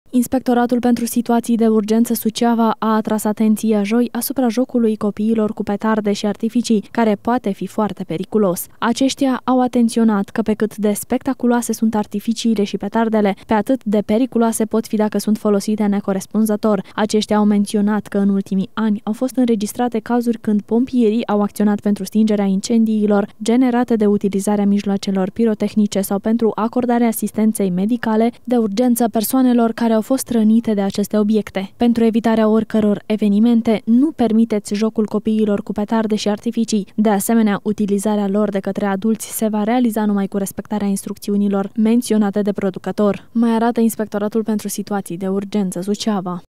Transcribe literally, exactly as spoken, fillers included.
Inspectoratul pentru situații de urgență Suceava a atras atenția joi asupra jocului copiilor cu petarde și artificii, care poate fi foarte periculos. Aceștia au atenționat că pe cât de spectaculoase sunt artificiile și petardele, pe atât de periculoase pot fi dacă sunt folosite necorespunzător. Aceștia au menționat că în ultimii ani au fost înregistrate cazuri când pompierii au acționat pentru stingerea incendiilor generate de utilizarea mijloacelor pirotehnice sau pentru acordarea asistenței medicale de urgență persoanelor care au fost rănite de aceste obiecte. Pentru evitarea oricăror evenimente, nu permiteți jocul copiilor cu petarde și artificii. De asemenea, utilizarea lor de către adulți se va realiza numai cu respectarea instrucțiunilor menționate de producător, mai arată Inspectoratul pentru situații de urgență Suceava.